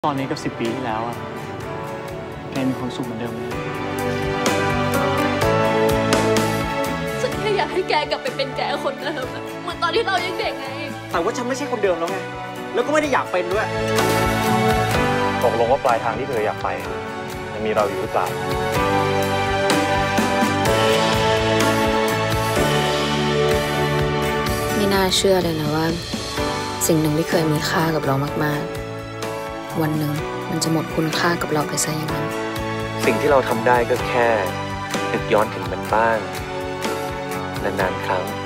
ตอนนี้กับ10 ปีที่แล้วอะแกมีความสุขเหมือนเดิมไหมฉันแค่อยากให้แกกลับไปเป็นแกคนเดิมเหมือนตอนที่เรายังเด็กไงแต่ว่าฉันไม่ใช่คนเดิมแล้วไงแล้วก็ไม่ได้อยากเป็นด้วยตกลงว่าปลายทางที่เธออยากไปยังมีเราอยู่หรือเปล่าไม่น่าเชื่อเลยนะว่าสิ่งหนึ่งที่เคยมีค่ากับเรามากๆวันหนึ่งมันจะหมดคุณค่ากับเราไปซะอย่างนั้นสิ่งที่เราทำได้ก็แค่นึกย้อนถึงมันบ้างนานๆครั้ง